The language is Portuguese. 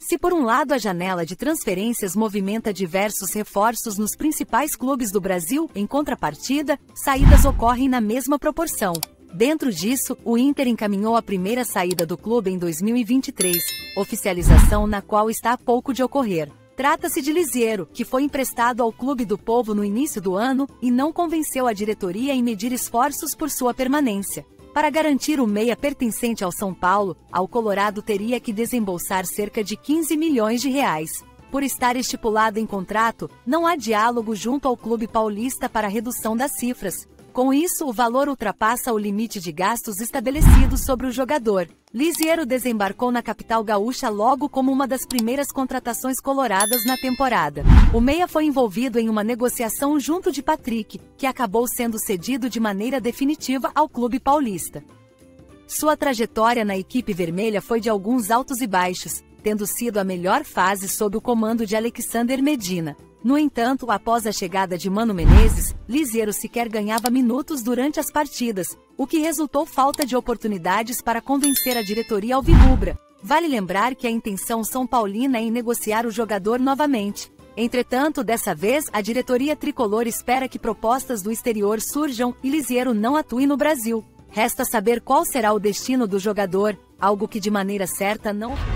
Se por um lado a janela de transferências movimenta diversos reforços nos principais clubes do Brasil, em contrapartida, saídas ocorrem na mesma proporção. Dentro disso, o Inter encaminhou a primeira saída do clube em 2023, oficialização na qual está a pouco de ocorrer. Trata-se de Liziero, que foi emprestado ao Clube do Povo no início do ano e não convenceu a diretoria em medir esforços por sua permanência. Para garantir o meia pertencente ao São Paulo, ao Colorado teria que desembolsar cerca de 15 milhões de reais. Por estar estipulado em contrato, não há diálogo junto ao clube paulista para a redução das cifras. Com isso, o valor ultrapassa o limite de gastos estabelecido sobre o jogador. Liziero desembarcou na capital gaúcha logo como uma das primeiras contratações coloradas na temporada. O meia foi envolvido em uma negociação junto de Patrick, que acabou sendo cedido de maneira definitiva ao clube paulista. Sua trajetória na equipe vermelha foi de alguns altos e baixos, tendo sido a melhor fase sob o comando de Alexander Medina. No entanto, após a chegada de Mano Menezes, Liziero sequer ganhava minutos durante as partidas, o que resultou falta de oportunidades para convencer a diretoria alvirrubra. Vale lembrar que a intenção são paulina é em negociar o jogador novamente. Entretanto, dessa vez, a diretoria tricolor espera que propostas do exterior surjam e Liziero não atue no Brasil. Resta saber qual será o destino do jogador, algo que de maneira certa não